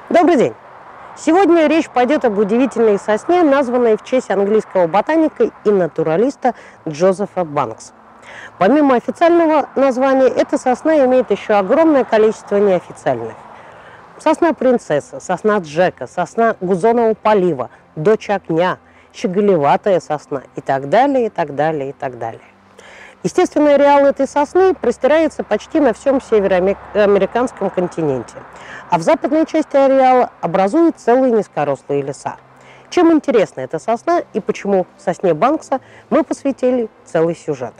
Добрый день! Сегодня речь пойдет об удивительной сосне, названной в честь английского ботаника и натуралиста Джозефа Банкса. Помимо официального названия, эта сосна имеет еще огромное количество неофициальных. Сосна принцесса, сосна Джека, сосна гузонового полива, дочь огня, щеголеватая сосна и так далее, и так далее, и так далее. Естественный ареал этой сосны простирается почти на всем североамериканском континенте, а в западной части ареала образуют целые низкорослые леса. Чем интересна эта сосна и почему сосне Банкса мы посвятили целый сюжет.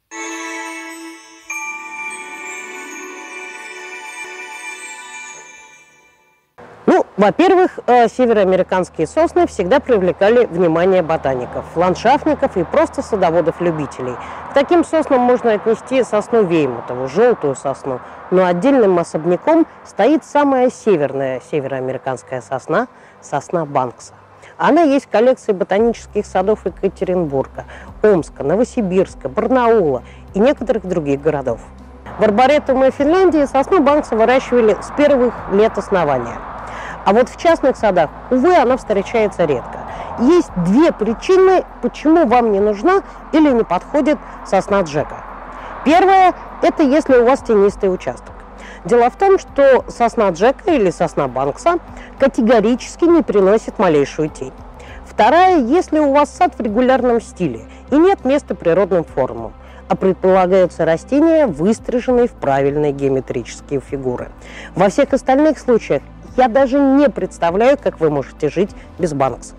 Во-первых, североамериканские сосны всегда привлекали внимание ботаников, ландшафтников и просто садоводов-любителей. К таким соснам можно отнести сосну Веймутову, желтую сосну, но отдельным особняком стоит самая северная североамериканская сосна – сосна Банкса. Она есть в коллекции ботанических садов Екатеринбурга, Омска, Новосибирска, Барнаула и некоторых других городов. В Арборетуме Финляндии сосну Банкса выращивали с первых лет основания. А вот в частных садах, увы, она встречается редко. Есть две причины, почему вам не нужна или не подходит сосна Джека. Первая – это если у вас тенистый участок. Дело в том, что сосна Джека или сосна Банкса категорически не приносит малейшую тень. Вторая – если у вас сад в регулярном стиле и нет места природным формам, а предполагаются растения, выстриженные в правильные геометрические фигуры. Во всех остальных случаях я даже не представляю, как вы можете жить без Банкса.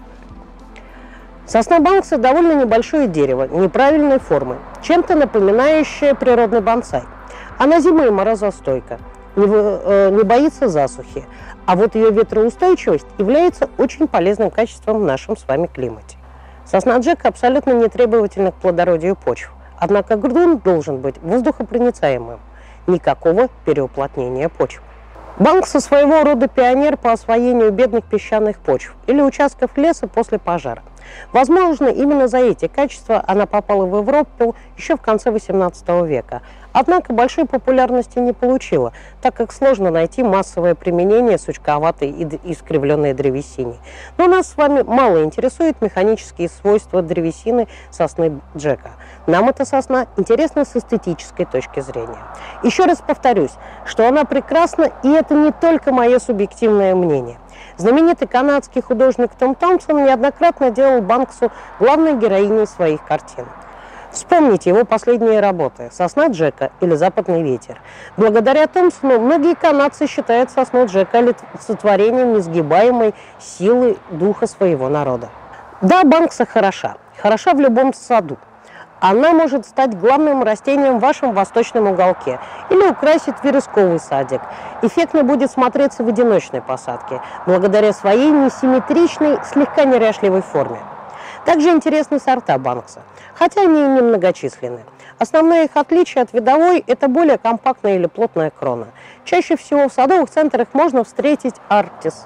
Сосна Банкса довольно небольшое дерево, неправильной формы, чем-то напоминающее природный бонсай. Она зимой и морозостойка, не боится засухи, а вот ее ветроустойчивость является очень полезным качеством в нашем с вами климате. Сосна Джека абсолютно не требовательна к плодородию почв, однако грунт должен быть воздухопроницаемым, никакого переуплотнения почв. Банкс своего рода пионер по освоению бедных песчаных почв или участков леса после пожара. Возможно, именно за эти качества она попала в Европу еще в конце XVIII века. Однако большой популярности не получила, так как сложно найти массовое применение сучковатой и искривленной древесине. Но нас с вами мало интересуют механические свойства древесины сосны Джека. Нам эта сосна интересна с эстетической точки зрения. Еще раз повторюсь, что она прекрасна, и это не только мое субъективное мнение. Знаменитый канадский художник Том Томпсон неоднократно делал Банксу главной героиней своих картин. Вспомните его последние работы «Сосна Джека» или «Западный ветер». Благодаря Томпсону многие канадцы считают сосну Джека олицетворением несгибаемой силы духа своего народа. Да, Банкса хороша в любом саду. Она может стать главным растением в вашем восточном уголке или украсить вересковый садик. Эффектно будет смотреться в одиночной посадке, благодаря своей несимметричной, слегка неряшливой форме. Также интересны сорта Банкса, хотя они немногочисленны. Основное их отличие от видовой – это более компактная или плотная крона. Чаще всего в садовых центрах можно встретить Арктис.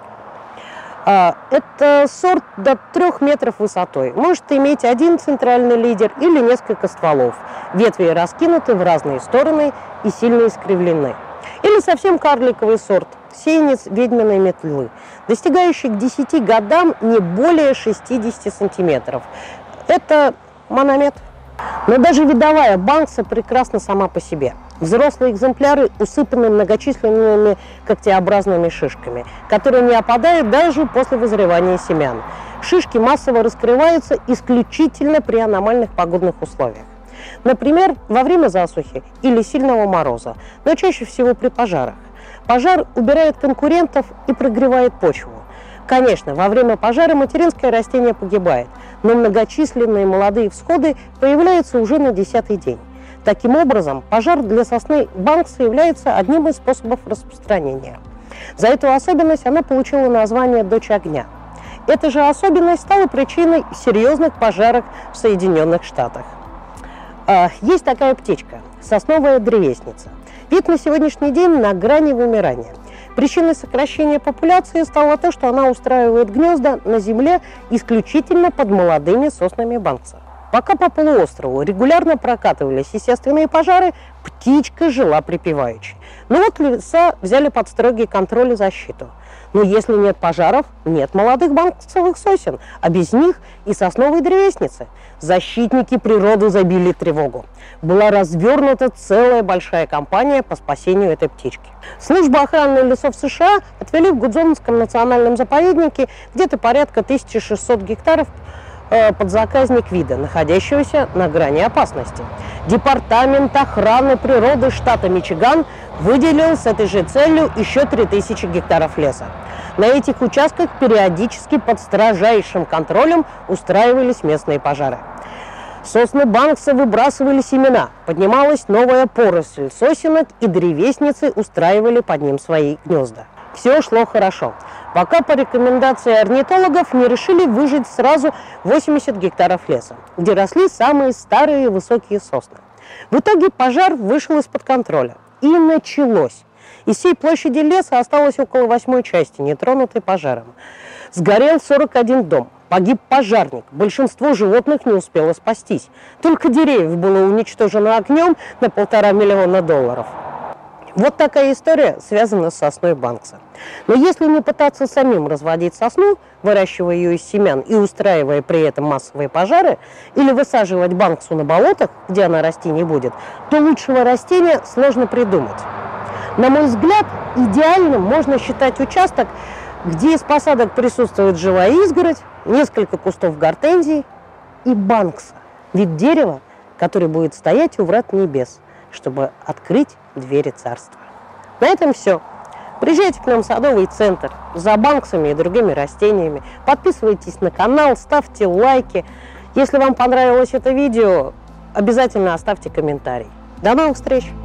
Это сорт до 3 метров высотой. Может иметь один центральный лидер или несколько стволов. Ветви раскинуты в разные стороны и сильно искривлены. Или совсем карликовый сорт – сеянец ведьминой метлы, достигающий к 10 годам не более 60 сантиметров. Это мономет. Но даже видовая Банкса прекрасна сама по себе. Взрослые экземпляры усыпаны многочисленными когтеобразными шишками, которые не опадают даже после вызревания семян. Шишки массово раскрываются исключительно при аномальных погодных условиях. Например, во время засухи или сильного мороза, но чаще всего при пожарах. Пожар убирает конкурентов и прогревает почву. Конечно, во время пожара материнское растение погибает, но многочисленные молодые всходы появляются уже на 10-й день. Таким образом, пожар для сосны Банкса является одним из способов распространения. За эту особенность она получила название «Дочь огня». Эта же особенность стала причиной серьезных пожаров в Соединенных Штатах. Есть такая птичка – сосновая древесница. Вид на сегодняшний день на грани вымирания. Причиной сокращения популяции стало то, что она устраивает гнезда на земле исключительно под молодыми соснами Банкса. Пока по полуострову регулярно прокатывались естественные пожары, птичка жила припеваючи. Но вот леса взяли под строгий контроль и защиту. Но если нет пожаров, нет молодых банксовых сосен, а без них и сосновой древесницы. Защитники природы забили тревогу. Была развернута целая большая кампания по спасению этой птички. Служба охраны лесов США отвели в Гудзонском национальном заповеднике где-то порядка 1600 гектаров подзаказник вида, находящегося на грани опасности. Департамент охраны природы штата Мичиган выделил с этой же целью еще 3000 гектаров леса. На этих участках периодически под строжайшим контролем устраивались местные пожары. Сосны Банкса выбрасывали семена, поднималась новая поросль сосенок, и древесницы устраивали под ним свои гнезда. Все шло хорошо, пока по рекомендации орнитологов не решили выжать сразу 80 гектаров леса, где росли самые старые и высокие сосны. В итоге пожар вышел из-под контроля. И началось. Из всей площади леса осталось около 1/8 части, нетронутой пожаром. Сгорел 41 дом. Погиб пожарник. Большинство животных не успело спастись. Только деревьев было уничтожено огнем на $1,5 миллиона. Вот такая история связана с сосной Банкса. Но если не пытаться самим разводить сосну, выращивая ее из семян и устраивая при этом массовые пожары, или высаживать Банксу на болотах, где она расти не будет, то лучшего растения сложно придумать. На мой взгляд, идеальным можно считать участок, где из посадок присутствует живая изгородь, несколько кустов гортензий и Банкса. Вид дерева, который будет стоять у врат небес, чтобы открыть двери царства. На этом все. Приезжайте к нам в Садовый центр за Банксами и другими растениями. Подписывайтесь на канал, ставьте лайки. Если вам понравилось это видео, обязательно оставьте комментарий. До новых встреч!